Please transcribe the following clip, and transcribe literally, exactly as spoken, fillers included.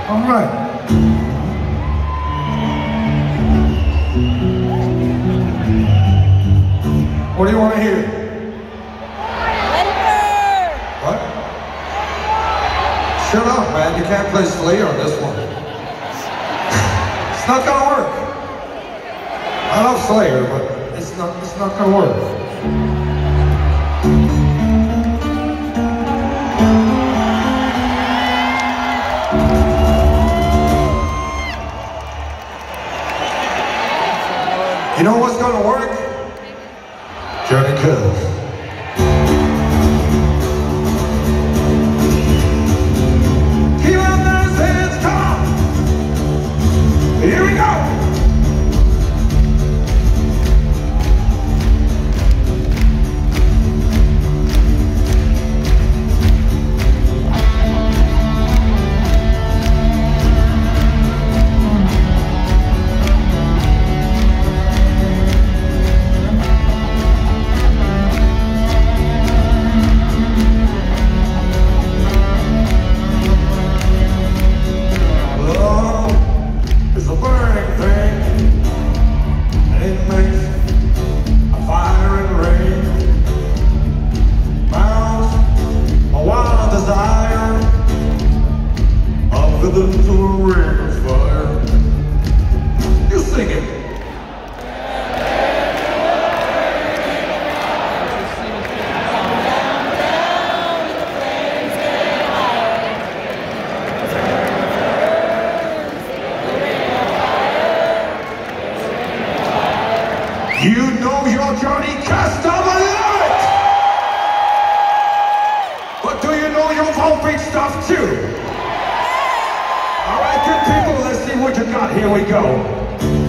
All right. What do you want to hear? What? Shut up, man. You can't play Slayer on this one. It's not gonna work. I love Slayer, but it's not, it's not gonna work. You know what's gonna work? Journey Kills. Keep up those hands, come on! Here we go! To a ring of fire. You sing it. You know your Johnny Castor, alert! But do you know your Volbeat stuff too? All right, good people, let's see what you got. Here we go.